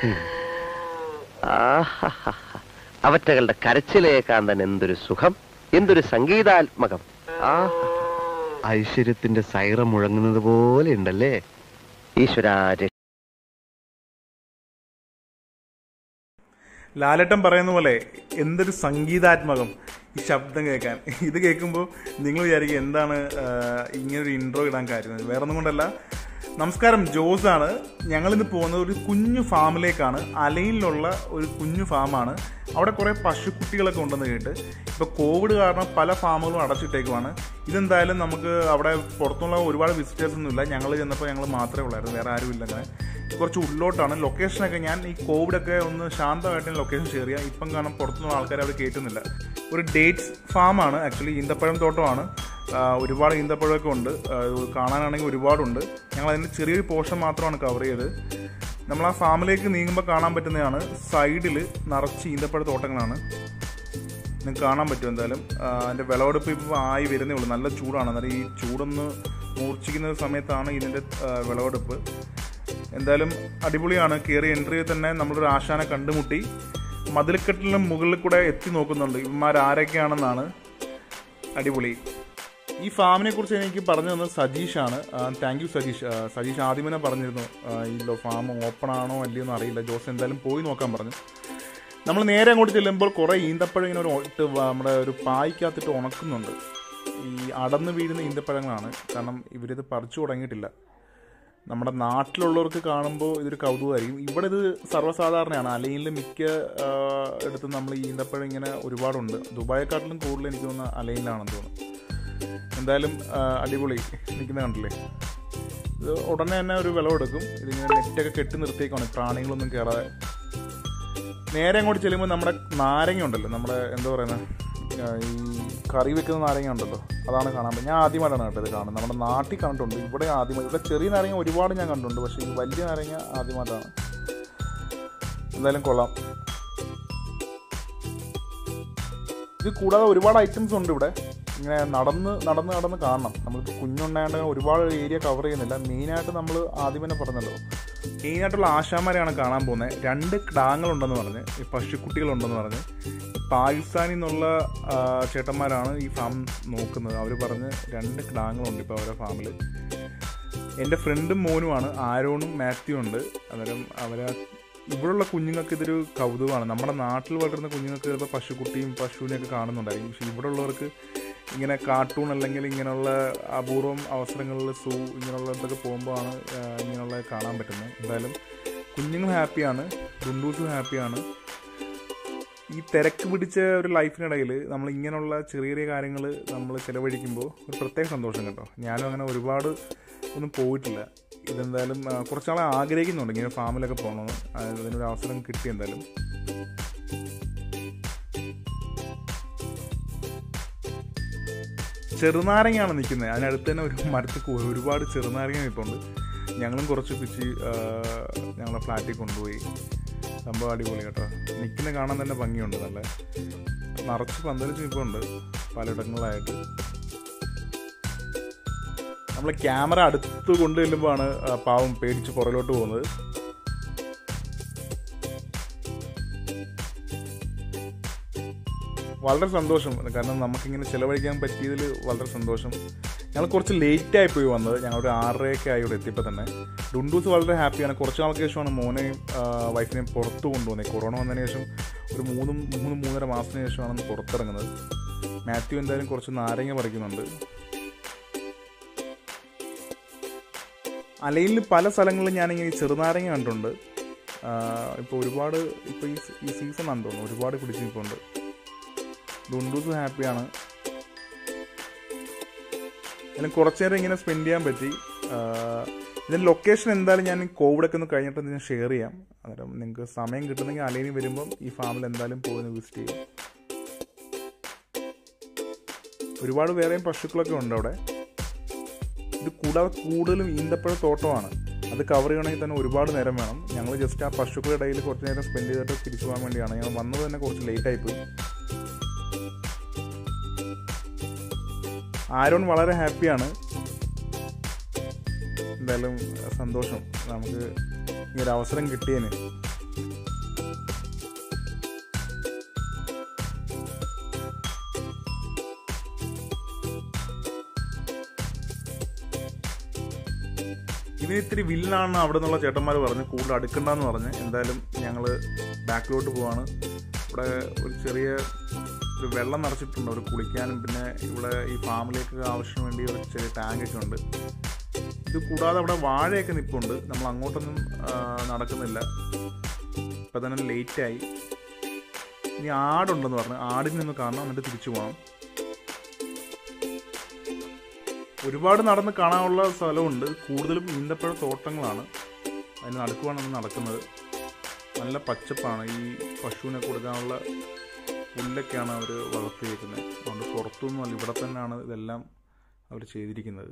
അവറ്റകളുടെ കരച്ചിലേക്കാൻ തന്നെ എന്തൊരു സുഖം, എന്തൊരു സംഗീതാത്മകം. ഐശ്വര്യത്തിന്റെ സൈറം മുഴങ്ങുന്നത് പോലെ ഉണ്ടല്ലേ ഈശ്വരാ. ലാലേട്ടൻ പറയുന്ന പോലെ എന്തൊരു സംഗീതാത്മകം ഈ ശബ്ദം കേൾക്കാൻ. ഇത് കേൾക്കുമ്പോൾ നിങ്ങൾ വിചാരിക്കും എന്താണ് ഇങ്ങനൊരു ഇൻട്രോ ഇടാൻ കാര്യം. വേറെ ഒന്നും കൊണ്ടല്ല. നമസ്കാരം, ജോസാണ്. ഞങ്ങളിന്ന് പോകുന്നത് ഒരു കുഞ്ഞു ഫാമിലേക്കാണ്. അലയിലുള്ള ഒരു കുഞ്ഞു ഫാമാണ്. അവിടെ കുറേ പശുക്കുട്ടികളൊക്കെ ഉണ്ടെന്ന് കേട്ട്. ഇപ്പോൾ കോവിഡ് കാരണം പല ഫാമുകളും അടച്ചിട്ടേക്കുവാണ്. ഇതെന്തായാലും നമുക്ക് അവിടെ പുറത്തുള്ള ഒരുപാട് വിസിറ്റേഴ്സ് ഒന്നുമില്ല. ഞങ്ങൾ ചെന്നപ്പോൾ ഞങ്ങൾ മാത്രമേ ഉള്ളായിരുന്നു, വേറെ ആരും ഇല്ല. അങ്ങനെ കുറച്ച് ഉള്ളോട്ടാണ് ലൊക്കേഷനൊക്കെ. ഞാൻ ഈ കോവിഡൊക്കെ ഒന്ന് ശാന്തമായിട്ട് ലൊക്കേഷൻ ഷെയർ ചെയ്യാം. ഇപ്പം കാരണം പുറത്തുനിന്നുള്ള ആൾക്കാരെ അവിടെ കയറ്റുന്നില്ല. ഒരു ഡേറ്റ്സ് ഫാമാണ് ആക്ച്വലി, ഈന്തപ്പഴം തോട്ടമാണ്. ഒരുപാട് ഈന്തപ്പഴമൊക്കെ ഉണ്ട്. കാണാനാണെങ്കിൽ ഒരുപാടുണ്ട്. ഞങ്ങൾ അതിൻ്റെ ചെറിയൊരു പോർഷൻ മാത്രമാണ് കവർ ചെയ്ത്. നമ്മൾ ആ ഫാമിലേക്ക് നീങ്ങുമ്പോൾ കാണാൻ പറ്റുന്നതാണ്, സൈഡിൽ നിറച്ച് ഈന്തപ്പഴ തോട്ടങ്ങളാണ്. നിങ്ങൾക്ക് കാണാൻ പറ്റും. എന്തായാലും അതിൻ്റെ വിളവെടുപ്പ് ഇപ്പോൾ ആയി വരുന്നേ ഉള്ളൂ. നല്ല ചൂടാണ്. അന്നേരം ഈ ചൂടൊന്ന് മൂർച്ഛിക്കുന്ന സമയത്താണ് ഇതിൻ്റെ വിളവെടുപ്പ്. എന്തായാലും അടിപൊളിയാണ്. കയറി എൻട്രി തന്നെ നമ്മളൊരു ആശാനെ കണ്ടുമുട്ടി. മതിൽക്കെട്ടിലും മുകളിൽ കൂടെ എത്തി നോക്കുന്നുണ്ട് ഇവന്മാരാരൊക്കെയാണെന്നാണ്. അടിപൊളി. ഈ ഫാമിനെ കുറിച്ച് എനിക്ക് പറഞ്ഞു തന്നത് സജീഷാണ്. Thank you Sajeesh. സജീഷ് ആദ്യമേ പറഞ്ഞിരുന്നു ഈ ഫാം ഓപ്പൺ ആണോ അല്ലയോ എന്ന് അറിയില്ല. ജോസ് എന്തായാലും പോയി നോക്കാൻ പറഞ്ഞു. നമ്മൾ നേരെ അങ്ങോട്ട് ചെല്ലുമ്പോൾ കുറേ ഈന്തപ്പഴം ഇങ്ങനെ നമ്മുടെ ഒരു പായ്ക്കകത്തിട്ട് ഉണക്കുന്നുണ്ട്. ഈ അടന്ന് വീഴുന്ന ഈന്തപ്പഴങ്ങളാണ്. കാരണം ഇവരിത് പറിച്ചു തുടങ്ങിയിട്ടില്ല. നമ്മുടെ നാട്ടിലുള്ളവർക്ക് കാണുമ്പോൾ ഇതൊരു കൗതുകമായിരിക്കും. ഇവിടെ ഇത് സർവ്വസാധാരണയാണ്. അലയിൽ മിക്ക എടുത്ത് നമ്മൾ ഈ ഈന്തപ്പഴം ഇങ്ങനെ ഒരുപാടുണ്ട്. ദുബായെക്കാട്ടിലും കൂടുതൽ എനിക്ക് തോന്നുന്ന അലയിലാണെന്ന് തോന്നുന്നു. എന്തായാലും അടിപൊളി. നിൽക്കുന്ന കണ്ടില്ലേ, ഇത് ഉടനെ തന്നെ ഒരു വിളവെടുക്കും. ഇതിങ്ങനെ നെറ്റൊക്കെ കെട്ടി നിർത്തിയേക്കാണ് പ്രാണികളൊന്നും കയറാതെ. നേരെ അങ്ങോട്ട് ചെല്ലുമ്പോൾ നമ്മുടെ നാരങ്ങ ഉണ്ടല്ലോ, നമ്മുടെ എന്താ പറയുന്നത്, ഈ കറി വെക്കുന്ന നാരങ്ങ ഉണ്ടല്ലോ, അതാണ് കാണാൻ പറ്റും. ഞാൻ ആദ്യമായിട്ടാണ് കേട്ടോ ഇത് കാണുന്നത്. നമ്മുടെ നാട്ടിൽ കണ്ടിട്ടുണ്ട്, ഇവിടെ ആദ്യമായി. ഇവിടെ ചെറിയ നാരങ്ങ ഒരുപാട് ഞാൻ കണ്ടിട്ടുണ്ട്, പക്ഷേ ഈ വലിയ നാരങ്ങ ആദ്യമായിട്ടാണ്. എന്തായാലും കൊള്ളാം. ഇത് കൂടാതെ ഒരുപാട് ഐറ്റംസ് ഉണ്ട് ഇവിടെ. ഇങ്ങനെ നടന്ന് കാണണം. നമ്മൾക്ക് കുഞ്ഞുണ്ടായത് ഒരുപാട് ഏരിയ കവർ ചെയ്യുന്നില്ല. മെയിനായിട്ട് നമ്മൾ ആദ്യം തന്നെ പറഞ്ഞല്ലോ, മെയിനായിട്ടുള്ള ആശാന്മാരെയാണ് കാണാൻ പോകുന്നത്. 2 കിടാങ്ങളുണ്ടെന്ന് പറഞ്ഞ്, ഈ പശുക്കുട്ടികളുണ്ടെന്ന് പറഞ്ഞ്. പാകിസ്ഥാനിൽ നിന്നുള്ള ചേട്ടന്മാരാണ് ഈ ഫാം നോക്കുന്നത്. അവർ പറഞ്ഞ് 2 കിടാങ്ങളുണ്ട് ഇപ്പോൾ അവരുടെ ഫാമിൽ. എൻ്റെ ഫ്രണ്ടും മോനുമാണ്, ആരോണും മാത്യു ഉണ്ട്. അന്നേരം ഇവിടെയുള്ള കുഞ്ഞുങ്ങൾക്ക് ഇതൊരു കൗതുകമാണ്. നമ്മുടെ നാട്ടിൽ വളരുന്ന കുഞ്ഞുങ്ങൾക്ക് ചിലപ്പോൾ പശുക്കുട്ടിയും പശുവിനെയൊക്കെ കാണുന്നുണ്ടായിരിക്കും. പക്ഷേ ഇവിടെ ഉള്ളവർക്ക് ഇങ്ങനെ കാർട്ടൂൺ അല്ലെങ്കിൽ ഇങ്ങനെയുള്ള അപൂർവം അവസരങ്ങളിൽ ഇങ്ങനെയുള്ള ഇതൊക്കെ പോകുമ്പോഴാണ് ഇങ്ങനെയുള്ള കാണാൻ പറ്റുന്നത്. എന്തായാലും കുഞ്ഞുങ്ങൾ ഹാപ്പിയാണ്, ഡുണ്ടൂസും ഹാപ്പിയാണ്. ഈ തിരക്ക് പിടിച്ച ഒരു ലൈഫിനിടയിൽ നമ്മൾ ഇങ്ങനെയുള്ള ചെറിയ ചെറിയ കാര്യങ്ങൾ നമ്മൾ ചിലവഴിക്കുമ്പോൾ ഒരു പ്രത്യേക സന്തോഷം കേട്ടോ. ഞാനും അങ്ങനെ ഒരുപാട് ഒന്നും പോയിട്ടില്ല. ഇതെന്തായാലും കുറച്ചാളെ ആഗ്രഹിക്കുന്നുണ്ട് ഇങ്ങനെ ഫാമിലൊക്കെ പോകണമെന്ന്. അതിനൊരു അവസരം കിട്ടി. എന്തായാലും ചെറുനാരങ്ങയാണ് നിൽക്കുന്നത്. അതിനടുത്ത് തന്നെ ഒരു മരത്തിൽ ഒരുപാട് ചെറുനാരങ്ങ നിൽപ്പുണ്ട്. ഞങ്ങളും കുറച്ച് പിച്ചി ഞങ്ങളെ ഫ്ലാറ്റിൽ കൊണ്ടുപോയി. സംഭവം അടിപൊളി കേട്ടോ. നിൽക്കുന്ന കാണാൻ തന്നെ ഭംഗിയുണ്ട്. നല്ല നിറച്ച് പന്തലിച്ച് നിൽപ്പുണ്ട് പലയിടങ്ങളിലായിട്ട്. നമ്മൾ ക്യാമറ അടുത്ത് കൊണ്ടു ചെല്ലുമ്പോഴാണ് പാവം പേടിച്ച് പുറകിലോട്ട് പോകുന്നത്. വളരെ സന്തോഷം, കാരണം നമുക്കിങ്ങനെ ചിലവഴിക്കാൻ പറ്റിയതിൽ വളരെ സന്തോഷം. ഞങ്ങൾ കുറച്ച് ലേറ്റായി പോയി വന്നത്. ഞങ്ങളൊരു 6:30 ആയി ഇവിടെ എത്തിയപ്പോൾ തന്നെ. ഡുണ്ടൂസ് വളരെ ഹാപ്പിയാണ്. കുറച്ച് നാൾക്ക് ശേഷമാണ് മോനെയും വൈഫിനെയും പുറത്ത് കൊണ്ടുപോകുന്നത്. കൊറോണ വന്നതിന് ശേഷം ഒരു 3-3.5 മാസത്തിന് ശേഷമാണ് പുറത്തിറങ്ങുന്നത്. മാത്യു എന്തായാലും കുറച്ച് നാരങ്ങ പറിക്കുന്നുണ്ട്. അലയിൽ പല സ്ഥലങ്ങളിലും ഞാനിങ്ങനെ ചെറുനാരങ്ങ കണ്ടിട്ടുണ്ട്. ഇപ്പോൾ ഒരുപാട് ഇപ്പോൾ ഈ സീസൺ ആണെന്ന് തോന്നുന്നു, ഒരുപാട് പിടിച്ച് നിൽപ്പുണ്ട്. ഡുണ്ടൂസ് ഹാപ്പിയാണ്. അതിന് കുറച്ച് നേരം ഇങ്ങനെ സ്പെൻഡ് ചെയ്യാൻ പറ്റി. ഇതിൻ്റെ ലൊക്കേഷൻ എന്തായാലും ഞാൻ കോവിഡൊക്കെ ഒന്ന് കഴിഞ്ഞിട്ട് ഞാൻ ഷെയർ ചെയ്യാം. അന്നേരം നിങ്ങൾക്ക് സമയം കിട്ടുന്നെങ്കിൽ അലയിൽ വരുമ്പം ഈ ഫാമിൽ എന്തായാലും പോയി വിസിറ്റ് ചെയ്യും. ഒരുപാട് വേറെയും പശുക്കളൊക്കെ ഉണ്ട് അവിടെ. ഇത് കൂടാതെ കൂടുതലും ഈന്തപ്പഴ തോട്ടമാണ്. അത് കവർ ചെയ്യണമെങ്കിൽ തന്നെ ഒരുപാട് നേരം വേണം. ഞങ്ങൾ ജസ്റ്റ് ആ പശുക്കളുടെ ഇടയിൽ കുറച്ച് നേരം സ്പെൻഡ് ചെയ്തിട്ട് തിരിച്ചു പോകാൻ വേണ്ടിയാണ്. ഞങ്ങൾ വന്നത് തന്നെ കുറച്ച് ലേറ്റായിപ്പോയി. ആരോൺ വളരെ ഹാപ്പിയാണ്. എന്തായാലും സന്തോഷം നമുക്ക് ഈ ഒരു അവസരം കിട്ടിയതിന്. ഇവൻ ഇത്തിരി വില്ലാണെന്ന് അവിടെ നിന്നുള്ള ചേട്ടന്മാർ പറഞ്ഞ് കൂടുതൽ അടുക്കണ്ടെന്ന് പറഞ്ഞ് എന്തായാലും ഞങ്ങൾ ബാക്കിലോട്ട് പോവാണ്. ഇവിടെ ഒരു ചെറിയ ഒരു വെള്ളം നിറച്ചിട്ടുണ്ട്, ഒരു കുളിക്കാനും പിന്നെ ഇവിടെ ഈ ഫാമിലേക്ക് ആവശ്യത്തിന് വേണ്ടി ഒരു ചെറിയ ടാങ്കൊക്കെ ഉണ്ട്. ഇത് കൂടാതെ അവിടെ വാഴയൊക്കെ നിൽപ്പുണ്ട്. നമ്മൾ അങ്ങോട്ടൊന്നും നടക്കുന്നില്ല, ഇപ്പം തന്നെ ലേറ്റായി. ഇനി ആടുണ്ടെന്ന് പറഞ്ഞു, ആടിനെ ഒന്ന് കാണണം, എന്നിട്ട് തിരിച്ചു പോകണം. ഒരുപാട് നടന്ന് കാണാനുള്ള സ്ഥലമുണ്ട്, കൂടുതലും ഈന്തപ്പഴ തോട്ടങ്ങളാണ്. അതിന് നടുക്കുവാണ് നമ്മൾ നടക്കുന്നത്. നല്ല പച്ചപ്പാണ്. ഈ പശുവിനെ കൊടുക്കാനുള്ള പുല്ലൊക്കെയാണ് അവർ വളർത്തിയിരിക്കുന്നത്. അതുകൊണ്ട് പുറത്തൊന്നുമല്ല, ഇവിടെ തന്നെയാണ് ഇതെല്ലാം അവർ ചെയ്തിരിക്കുന്നത്.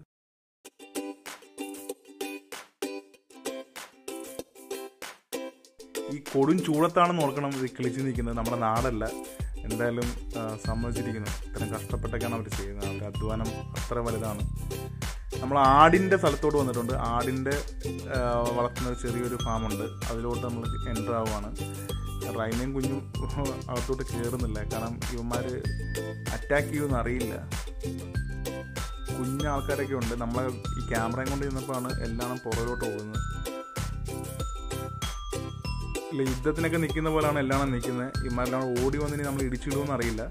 ഈ കൊടും ചൂടത്താണെന്ന് ഓർക്കണം ഇത് കിളിച്ച് നിൽക്കുന്നത്, നമ്മുടെ നാടല്ല. എന്തായാലും സമ്മതിച്ചിരിക്കുന്നു. ഇത്രയും കഷ്ടപ്പെട്ടൊക്കെയാണ് അവർ ചെയ്യുന്നത്. അവരുടെ അധ്വാനം അത്ര വലുതാണ്. നമ്മൾ ആടിൻ്റെ സ്ഥലത്തോട്ട് വന്നിട്ടുണ്ട്. ആടിൻ്റെ വളർത്തുന്ന ചെറിയൊരു ഫാമുണ്ട്, അതിലോട്ട് നമ്മൾ എൻ്റർ ആവുകയാണ്. റൈനയും കുഞ്ഞും അകത്തോട്ട് കയറുന്നില്ല, കാരണം ഇവന്മാർ അറ്റാക്ക് ചെയ്യുമെന്ന് അറിയില്ല. കുഞ്ഞ ആൾക്കാരൊക്കെ ഉണ്ട്. നമ്മളെ ഈ ക്യാമറയും കൊണ്ട് ചെന്നപ്പോഴാണ് എല്ലാം പുറകിലോട്ട് പോകുന്നത്. ഇല്ല, യുദ്ധത്തിനൊക്കെ നിൽക്കുന്ന പോലെയാണ് എല്ലാം നിൽക്കുന്നത്. ഇവന്മാരെല്ലാം ഓടി വന്നിനി നമ്മൾ ഇടിച്ചിടുമെന്ന് അറിയില്ല.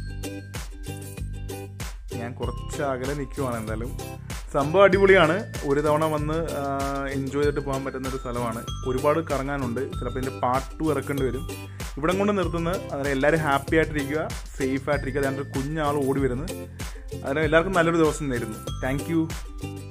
ഞാൻ കുറച്ച് അകലെ നിൽക്കുവാണ്. എന്തായാലും സംഭവം അടിപൊളിയാണ്. ഒരു തവണ വന്ന് എൻജോയ് ചെയ്തിട്ട് പോകാൻ പറ്റുന്നൊരു സ്ഥലമാണ്. ഒരുപാട് കറങ്ങാനുണ്ട്. ചിലപ്പോൾ ഇതിൻ്റെ പാർട്ട് 2 ഇറക്കേണ്ടി വരും. ഇവിടം കൊണ്ട് നിർത്തുന്നത്. അതിന് എല്ലാവരും ഹാപ്പി ആയിട്ടിരിക്കുക, സേഫ് ആയിട്ടിരിക്കുക. അതിൻ്റെ കുഞ്ഞാൾ ഓടി വരുന്നത്. അതിന് എല്ലാവർക്കും നല്ലൊരു ദിവസം നേരുന്നു. Thank U.